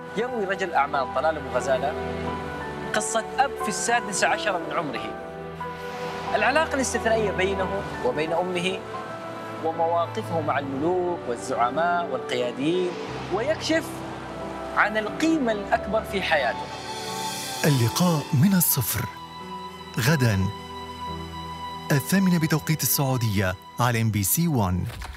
يروي رجل الأعمال طلال أبو غزالة قصة أب في 16 من عمره، العلاقة الاستثنائية بينه وبين أمه، ومواقفه مع الملوك والزعماء والقياديين، ويكشف عن القيمة الأكبر في حياته. اللقاء من الصفر غداً 8:00 بتوقيت السعودية على MBC 1.